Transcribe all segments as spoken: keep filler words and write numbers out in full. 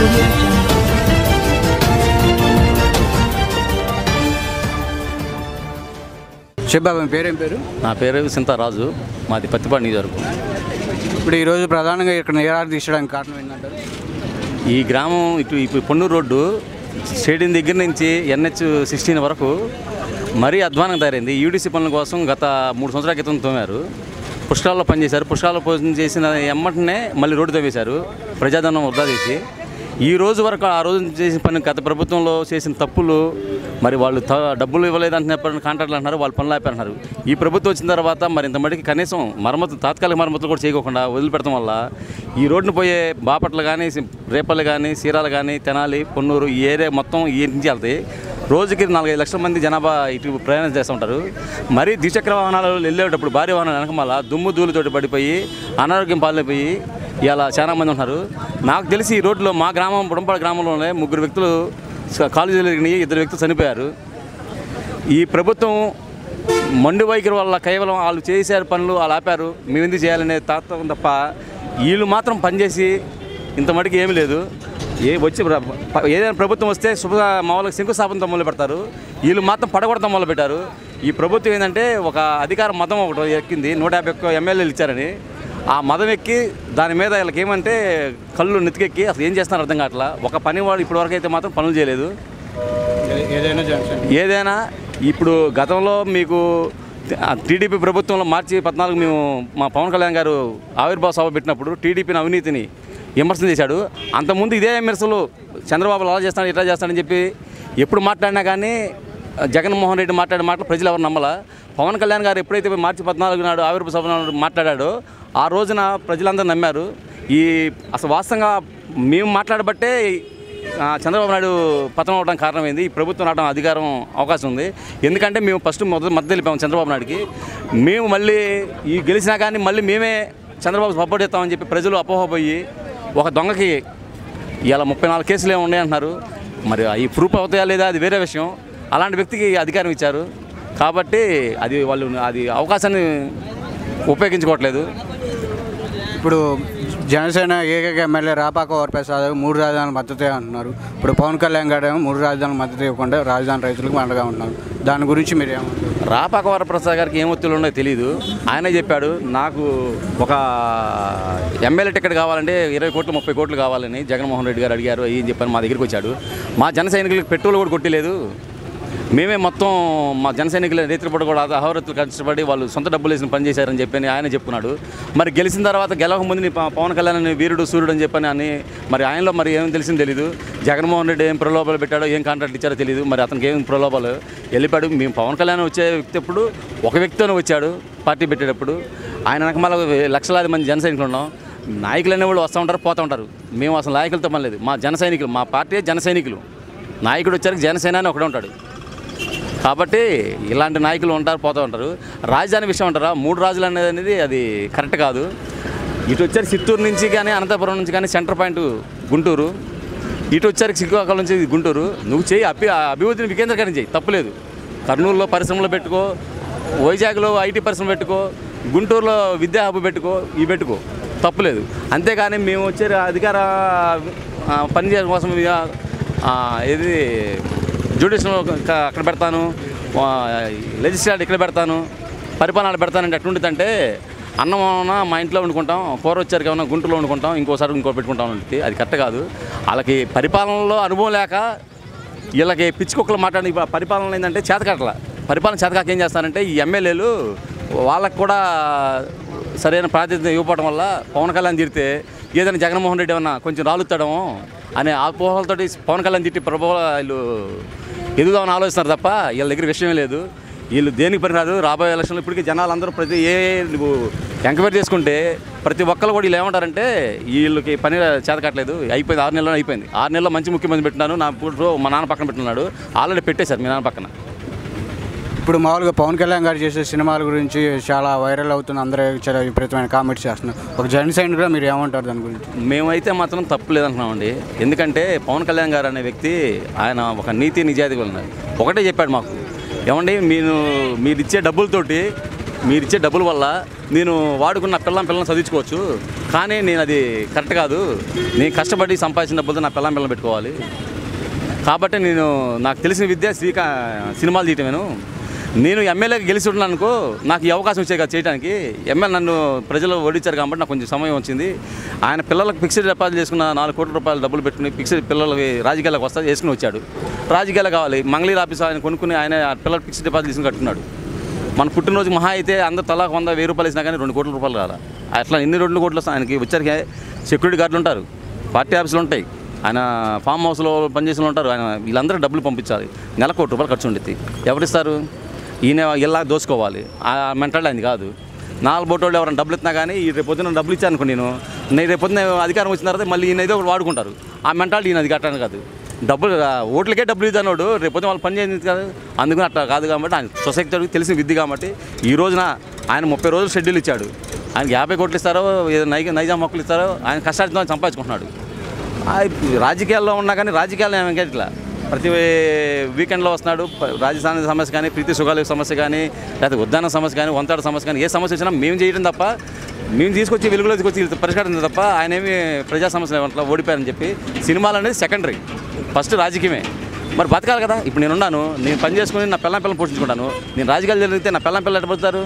చెప్పాబా మీ పేరేం పేరు? నా పేరు సింతారాజు, మాది పత్తిపాడు నియోజకవర్గం. ఇప్పుడు ఈరోజు ప్రధానంగా ఇక్కడ నిరాహార తీసడానికి కారణం ఏంటంటారు? ఈ గ్రామం ఇటు ఇప్పుడు పొన్నూరు రోడ్డు స్టేడియం దగ్గర నుంచి ఎన్హెచ్ సిక్స్టీన్ వరకు మరీ అధ్వానంగా తయారైంది. యూడీసీ పనుల కోసం గత మూడు సంవత్సరాల క్రితం తోమారు. పుష్కరాల్లో పనిచేశారు. పుష్కరాల్లో భోజనం చేసిన ఎమ్మటనే మళ్ళీ రోడ్డు తవ్వేశారు, ప్రజాధనం వృధా చేసి. ఈ రోజు వరకు ఆ రోజు చేసిన పని గత ప్రభుత్వంలో చేసిన తప్పులు, మరి వాళ్ళు త డబ్బులు ఇవ్వలేదంటున్నారు, కాంట్రాక్ట్లు అంటున్నారు, వాళ్ళు పనులు ఆపేస్తున్నారు. ఈ ప్రభుత్వం వచ్చిన తర్వాత మరి ఇంతమటికి కనీసం మరమ్మతు తాత్కాలిక మరమ్మతులు కూడా చేయకుండా వదిలిపెడతాం వల్ల ఈ రోడ్డును పోయే బాపట్ల కానీ, రేపల్లి కానీ, సీరాలు కానీ, తెనాలి, పొన్నూరు ఈ ఏరియా మొత్తం ఈ నుంచి వెళ్తాయి. రోజుకి నాలుగైదు లక్షల మంది జనాభా ఇటు ప్రయాణం చేస్తూ ఉంటారు. మరీ ద్విచక్ర వాహనాలు వెళ్ళేటప్పుడు భారీ వాహనాలు వెనకమాల దుమ్ము ధూళితోటి పడిపోయి అనారోగ్యం పాలైపోయి ఇలా చాలా మంది ఉన్నారు. నాకు తెలిసి ఈ రోడ్లో మా గ్రామం బుడంపాడు గ్రామంలోనే ముగ్గురు వ్యక్తులు కాలేజీలు జరిగినాయి, ఇద్దరు వ్యక్తులు చనిపోయారు. ఈ ప్రభుత్వం మొండి వైఖరి వల్ల కేవలం వాళ్ళు చేశారు పనులు వాళ్ళు ఆపారు, మేము ఎందుకు చేయాలనే తాత్వం తప్ప వీళ్ళు మాత్రం పనిచేసి ఇంత మటుకు ఏమీ లేదు. ఏ వచ్చి ఏదైనా ప్రభుత్వం వస్తే శుభ మామూలుగా శంకుస్థాపనతో మొదలు పెడతారు, వీళ్ళు మాత్రం పడగొడతాం మొదలు పెట్టారు. ఈ ప్రభుత్వం ఏంటంటే ఒక అధికార మతం ఒకటి ఎక్కింది, నూట యాభై ఒక్క ఎమ్మెల్యేలు ఇచ్చారని. ఆ మదం ఎక్కి దాని మీద వీళ్ళకి ఏమంటే కళ్ళు నెత్తికెక్కి అసలు ఏం చేస్తున్నారు అర్థం కావట్లా. ఒక పని వాడు ఇప్పటివరకు అయితే మాత్రం పనులు చేయలేదు. ఏదైనా ఏదైనా ఇప్పుడు గతంలో మీకు టీడీపీ ప్రభుత్వంలో మార్చి పద్నాలుగు మేము మా పవన్ కళ్యాణ్ గారు ఆవిర్భావ సభ పెట్టినప్పుడు టీడీపీని అవినీతిని విమర్శలు చేశాడు. అంతకుముందు ఇదే విమర్శలు చంద్రబాబు అలా చేస్తాడు ఇట్లా చేస్తాడని చెప్పి ఎప్పుడు మాట్లాడినా కానీ జగన్మోహన్ రెడ్డి మాట్లాడే మాటలు ప్రజలు ఎవరు నమ్మలా. పవన్ కళ్యాణ్ గారు ఎప్పుడైతే మార్చి పద్నాలుగు నాడు ఆవిర్భావ సభ నాడు మాట్లాడాడో ఆ రోజున ప్రజలందరూ నమ్మారు. ఈ అసలు వాస్తవంగా మేము మాట్లాడబట్టే చంద్రబాబు నాయుడు పతనం అవడానికి కారణమైంది. ఈ ప్రభుత్వం రావడం అధికారం అవకాశం ఉంది. ఎందుకంటే మేము ఫస్ట్ మొదటి మద్దతు తెలిపాము చంద్రబాబు నాయుడికి. మేము మళ్ళీ ఈ గెలిచినా కానీ మళ్ళీ మేమే చంద్రబాబు సపోర్ట్ చేస్తామని చెప్పి ప్రజలు అపోహపోయి ఒక దొంగకి ఇలా ముప్పై నాలుగు కేసులు ఏమి ఉన్నాయంటున్నారు. మరి ఈ ప్రూఫ్ అవుతాయా లేదా అది వేరే విషయం. అలాంటి వ్యక్తికి అధికారం ఇచ్చారు కాబట్టి అది వాళ్ళు అది అవకాశాన్ని ఉపయోగించుకోవట్లేదు. ఇప్పుడు జనసేన ఏకైక ఎమ్మెల్యే రాపాక వరప్రసాద్ మూడు రాజధానుల మద్దతే అంటున్నారు. ఇప్పుడు పవన్ కళ్యాణ్ గారు ఏమో మూడు రాజధానుల మద్దతు ఇవ్వకుండా రాజధాని రైతులకు అండగా ఉన్నారు. దాని గురించి మీరు ఏమంటారు? రాపాక వరప్రసాద్ గారికి ఏం ఒత్తిళ్ళు ఉన్నాయో తెలియదు. ఆయనే చెప్పాడు నాకు ఒక ఎమ్మెల్యే టికెట్ కావాలంటే ఇరవై కోట్లు ముప్పై కోట్లు కావాలని జగన్మోహన్ రెడ్డి గారు అడిగారు. ఏం చెప్పాను మా దగ్గరికి వచ్చాడు. మా జన సైనికులకు పెట్రోల్ కూడా కొట్టలేదు, మేమే మొత్తం మా జన సైనికులు రైతులు కూడా అహోరతులు కష్టపడి వాళ్ళు సొంత డబ్బులు వేసిన పని చేశారని చెప్పని ఆయన చెప్పుకున్నాడు. మరి గెలిచిన తర్వాత గెలవక ముందు పవన్ కళ్యాణ్ వీరుడు సూర్యుడు అని చెప్పని అని మరి ఆయనలో మరి ఏం తెలిసింది తెలీదు. జగన్మోహన్ రెడ్డి ఏం ప్రలోభాలు పెట్టాడో ఏం కాంట్రాక్ట్ ఇచ్చారో తెలియదు. మరి అతనికి ఏం ప్రలోభాలు వెళ్ళిపాడు. మేము పవన్ కళ్యాణ్ వచ్చే వ్యక్తి ఎప్పుడు ఒక వ్యక్తితోనే వచ్చాడు పార్టీ పెట్టేటప్పుడు. ఆయన వెనకమాల లక్షలాది మంది జన సైనికులు ఉన్నాం. నాయకులు అనేవాళ్ళు వస్తూ ఉంటారు పోతూ ఉంటారు. మేము అసలు నాయకులతో పని లేదు. మా జన సైనికులు మా పార్టీ జన సైనికులు. నాయకుడు వచ్చారు జనసేన అని ఒకడే ఉంటాడు. కాబట్టి ఇలాంటి నాయకులు ఉంటారు పోతూ ఉంటారు. రాజధాని విషయం అంటారా, మూడు రాజులు అనేది అనేది అది కరెక్ట్ కాదు. ఇటు వచ్చారు చిత్తూరు నుంచి కానీ అనంతపురం నుంచి కానీ సెంటర్ పాయింట్ గుంటూరు, ఇటు వచ్చారు శ్రీకాకుళం నుంచి గుంటూరు. నువ్వు చేయి అభి అభివృద్ధిని వికేంద్రీకరణ చేయి, తప్పులేదు. కర్నూలులో పరిశ్రమలు పెట్టుకో, వైజాగ్లో ఐటీ పరిశ్రమలు పెట్టుకో, గుంటూరులో విద్యా హబ్ పెట్టుకో, ఇవి పెట్టుకో, తప్పులేదు. అంతేగాని మేము వచ్చే అధికార పనిచేయడం కోసం ఏది జ్యుడిషియల్ అక్కడ పెడతాను, లెజిస్లేటివ్ ఇక్కడ పెడతాను, పరిపాలన పెడతానంటే ఎట్లుంటుందంటే అన్నం మా ఇంట్లో వండుకుంటాం, కూర వచ్చారు ఏమన్నా గుంటూరులో వండుకుంటాం, ఇంకోసారి ఇంకో పెట్టుకుంటాం అంటే అది కరెక్ట్ కాదు. వాళ్ళకి పరిపాలనలో అనుభవం లేక వీళ్ళకి పిచ్చి కుక్కలు మాట్లాడి పరిపాలన ఏంటంటే చేతకాట్ల పరిపాలన చేతకాక ఏం చేస్తారంటే ఈ ఎమ్మెల్యేలు వాళ్ళకు కూడా సరైన ప్రాతినిధ్యం ఇవ్వకపోవడం వల్ల పవన్ కళ్యాణ్ తిడితే ఏదైనా జగన్మోహన్ రెడ్డి ఏమన్నా కొంచెం రాలుతాడమో అనే ఆపోహలతోటి పవన్ కళ్యాణ్ తిట్టి ప్రభావం వీళ్ళు ఎదుగుదామని ఆలోచిస్తున్నారు తప్ప వీళ్ళ దగ్గర విషయం లేదు. వీళ్ళు దేనికి పనిరాదు. రాబోయే ఎలక్షన్లు ఇప్పటికీ జనాలు అందరూ ప్రతి ఏ నువ్వు ఎంక్వైరీ చేసుకుంటే ప్రతి ఒక్కరు కూడా వీళ్ళు ఏమంటారంటే వీళ్ళకి పని చేతకట్లేదు, అయిపోయింది ఆరు నెలల్లో అయిపోయింది. ఆరు నెలల్లో మంచి ముఖ్యమంత్రి పెట్టినాను, నా ఇప్పుడు మా నాన్న పక్కన పెట్టినాడు, ఆల్రెడీ పెట్టేశారు మీ నాన్న పక్కన. ఇప్పుడు మామూలుగా పవన్ కళ్యాణ్ గారు చేసే సినిమాల గురించి చాలా వైరల్ అవుతుంది, అందరూ చాలా విపరీతమైన కామెంట్స్ చేస్తున్నారు. ఒక జన సైనికుడిగా మీరు ఏమంటారు దాని గురించి? మేమైతే మాత్రం తప్పు లేదంటున్నామండి. ఎందుకంటే పవన్ కళ్యాణ్ గారు అనే వ్యక్తి ఆయన ఒక నీతి నిజాయితీ ఉన్నది. ఒకటే చెప్పాడు మాకు, ఏమండి మీరు మీరు ఇచ్చే డబ్బులతోటి మీరు ఇచ్చే డబ్బుల వల్ల నేను వాడుకున్న పిల్లం పిల్లల్ని చదివించుకోవచ్చు, కానీ నేను అది కరెక్ట్ కాదు. నేను కష్టపడి సంపాదించిన డబ్బులతో నా పిల్లం పిల్లలు పెట్టుకోవాలి. కాబట్టి నేను నాకు తెలిసిన విద్య శ్రీకా సినిమాలు తీయటమేను. నేను ఎమ్మెల్యేకి గెలిచి ఉన్నాను అనుకో, నాకు ఈ అవకాశం వచ్చాయి కదా చేయడానికి. ఎమ్మెల్యే నన్ను ప్రజలు ఓడించారు కాబట్టి నాకు కొంచెం సమయం వచ్చింది. ఆయన పిల్లలకు ఫిక్స్డ్ డిపాజిట్ చేసుకున్న నాలుగు కోట్ల రూపాయలు డబ్బులు పెట్టుకుని ఫిక్స్డ్ పిల్లలకి రాజకీయాలకు వస్తా చేసుకుని వచ్చాడు. రాజకీయాలు కావాలి, మంగళీర్ ఆఫీస్ ఆయన కొనుక్కుని ఆయన పిల్లలకు ఫిక్స్డ్ డిపాజిట్ తీసుకుని కట్టుకున్నాడు. మన పుట్టినరోజు మహా అయితే అందరూ తలా వంద వెయ్యి రూపాయలు ఇచ్చినా కానీ రెండు కోట్ల రూపాయలు రాలా. అట్లా ఎన్ని రెండు కోట్లు వస్తాయి ఆయనకి. వచ్చరికి సెక్యూరిటీ గార్డులు ఉంటారు, పార్టీ ఆఫీసులు ఉంటాయి, ఆయన ఫామ్ హౌస్లో పనిచేసిన ఉంటారు. ఆయన వీళ్ళందరూ డబ్బులు పంపించాలి. నెల కోటి రూపాయలు ఖర్చు ఉండేది. ఎవరిస్తారు? ఈయన ఇలా దోసుకోవాలి. ఆ మెంటాలిటీ ఆయన కాదు. నాలుగు బోటోళ్ళు ఎవరైనా డబ్బులు ఇచ్చినా కానీ ఈ రేపు పొద్దున్న డబ్బులు ఇచ్చాను అనుకో, నేను నేను రేపు పొద్దున్న అధికారం వచ్చిన తర్వాత మళ్ళీ ఈయన ఏదో ఒకటి వాడుకుంటారు. ఆ మెంటాలిటీ ఈయన అది కట్టాను కాదు. డబ్బులు ఓట్లకే డబ్బులు ఇద్దన్నాడు, రేపు పొద్దున వాళ్ళు పని చేయింది కాదు. అందుకని అట్లా కాదు కాబట్టి ఆయన సొసైటీ తెలిసిన విద్య కాబట్టి ఈ రోజున ఆయన ముప్పై రోజులు షెడ్యూల్ ఇచ్చాడు. ఆయనకి యాభై కోట్లు ఇస్తారో ఏదో నై నైజాం మొక్కలు ఇస్తారో ఆయన కష్టార్జితం సంపాదించుకుంటున్నాడు. రాజకీయాల్లో ఉన్నా కానీ రాజకీయాల్లో ఏమైనా ఇట్లా ప్రతి వీకెండ్లో వస్తున్నాడు. రాజస్థాన్ సమస్య కానీ, ప్రీతి సుగాలి సమస్య కానీ, లేకపోతే ఉద్యాన సమస్య కానీ, వంతాడు సమస్య కానీ, ఏ సమస్య వచ్చినా మేము చేయడం తప్ప, మేము తీసుకొచ్చి వెలుగులో తీసుకొచ్చి పరిష్కరించడం తప్ప ఆయన ఏమి ప్రజా సమస్యలు అట్లా ఓడిపోయారని చెప్పి సినిమాలు అనేది సెకండరీ, ఫస్ట్ రాజకీయమే. మరి బతకాలి కదా. ఇప్పుడు నేనున్నాను, నేను పని చేసుకుని నా పిల్లం పిల్లలు పోషించుకుంటాను. నేను రాజకీయాలు జరిగితే నా పిల్లం పిల్లలు ఎట్లా పడతారు?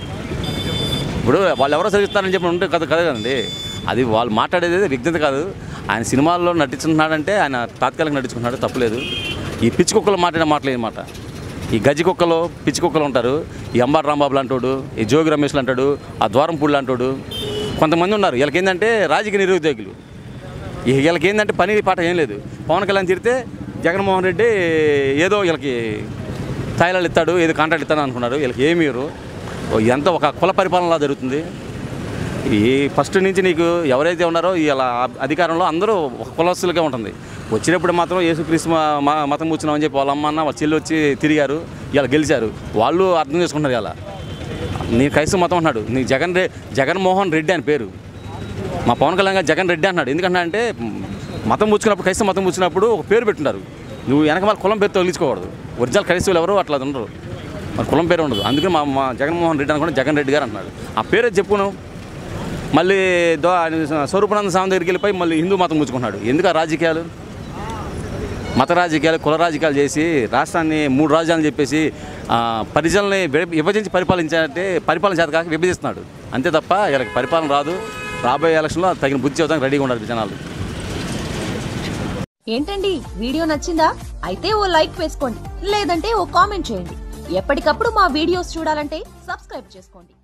ఇప్పుడు వాళ్ళు ఎవరో చదివిస్తారని చెప్పి ఉంటే కదా కదా కదండి. అది వాళ్ళు మాట్లాడేది వ్యక్తిగత కాదు. ఆయన సినిమాల్లో నటించుకుంటున్నాడంటే ఆయన తాత్కాలిక నటించుకుంటున్నాడు, తప్పులేదు. ఈ పిచ్చి కుక్కలు మాట్లాడే మాటలేదు మాట. ఈ గజ్జి కుక్కలు పిచ్చి కుక్కలు ఉంటారు. ఈ అంబాటి రాంబాబులు అంటాడు, ఈ జోగి రమేష్లు అంటాడు, ఆ ద్వారంపూళ్ళు అంటాడు, కొంతమంది ఉన్నారు. వీళ్ళకి ఏంటంటే రాజకీయ నిరుద్యోగులు. వీళ్ళకి ఏంటంటే పని పాట ఏం లేదు. పవన్ కళ్యాణ్ తిరిగితే జగన్మోహన్ రెడ్డి ఏదో వీళ్ళకి తాయిలాలు ఇస్తాడు, ఏదో కాంట్రాక్ట్ ఇస్తాడు అనుకున్నారు. వీళ్ళకి ఏమీ ఎంత ఒక కుల పరిపాలనలా జరుగుతుంది. ఈ ఫస్ట్ నుంచి నీకు ఎవరైతే ఉన్నారో ఇలా అధికారంలో అందరూ ఒక కులస్తులుగా ఉంటుంది. వచ్చినప్పుడు మాత్రం యేసుక్రీస్తు మా మతం కూర్చున్నామని చెప్పి వాళ్ళ అమ్మ అన్న వాళ్ళ చెల్లి వచ్చి తిరిగారు, ఇలా గెలిచారు. వాళ్ళు అర్థం చేసుకుంటారు. ఇలా నీ క్రైస్తవ మతం అన్నాడు, నీ జగన్ రె జగన్మోహన్ రెడ్డి అని పేరు. మా పవన్ కళ్యాణ్ గారు జగన్ రెడ్డి అన్నాడు. ఎందుకంటే అంటే మతం పుచ్చుకున్నప్పుడు, క్రైస్తవ మతం పుచ్చుకున్నప్పుడు ఒక పేరు పెట్టుంటారు. నువ్వు వెనక వాళ్ళ కులం పేరు తొలగించుకోకూడదు. ఒరిజినల్ క్రైస్తవులు ఎవరు అట్లా ఉండరు, మరి కులం పేరు ఉండదు. అందుకే మా మా జగన్మోహన్ రెడ్డి అనుకుంటే జగన్ రెడ్డి గారు అంటున్నాడు. ఆ పేరే చెప్పును. మళ్ళీ దో స్వరూపానంద స్వామి దగ్గరికి వెళ్ళిపోయి మళ్ళీ హిందూ మతం పుచ్చుకున్నాడు. ఎందుకు ఆ రాజకీయాలు, మత రాజకీయాలు, కుల రాజకీయాలు చేసి రాష్ట్రాన్ని మూడు రాజ్యాలను చెప్పేసి ప్రజల్ని విభజించి పరిపాలించాలంటే పరిపాలన చేత కాక విభజిస్తున్నాడు అంతే తప్ప వీళ్ళకి పరిపాలన రాదు. రాబోయే ఎలక్షన్లో తగిన బుద్ధి చెబుతానికి రెడీగా ఉండాలి జనాలు. ఏంటండి వీడియో నచ్చిందా? అయితే ఓ లైక్ వేసుకోండి, లేదంటే ఓ కామెంట్ చేయండి. ఎప్పటికప్పుడు మా వీడియోస్ చూడాలంటే సబ్స్క్రైబ్ చేసుకోండి.